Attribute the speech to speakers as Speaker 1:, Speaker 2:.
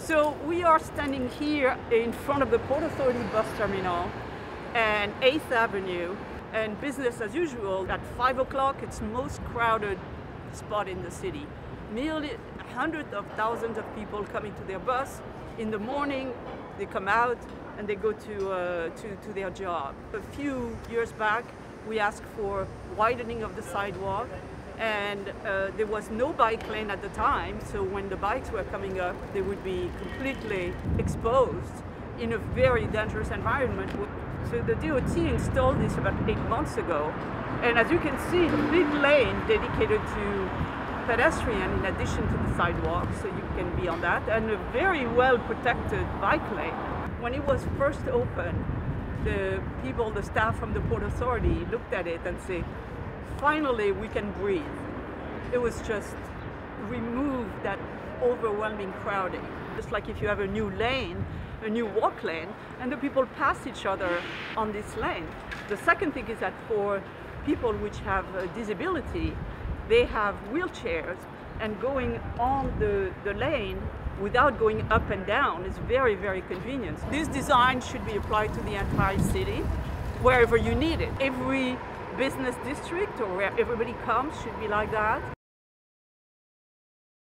Speaker 1: So we are standing here in front of the Port Authority bus terminal and 8th Avenue, and business as usual. At 5 o'clock, it's the most crowded spot in the city. Nearly hundreds of thousands of people coming to their bus. In the morning, they come out and they go to their job. A few years back, we asked for widening of the sidewalk, and there was no bike lane at the time, so when the bikes were coming up, they would be completely exposed in a very dangerous environment. So the DOT installed this about 8 months ago, and as you can see, a big lane dedicated to pedestrian in addition to the sidewalk, so you can be on that, and a very well protected bike lane. When it was first opened, the staff from the Port Authority looked at it and said, finally we can breathe. It was just remove that overwhelming crowding. Just like if you have a new lane, a new walk lane, and the people pass each other on this lane. The second thing is that for people which have a disability, they have wheelchairs, and going on the lane without going up and down is very, very convenient. This design should be applied to the entire city, wherever you need it. Every business district or where everybody comes should be like that.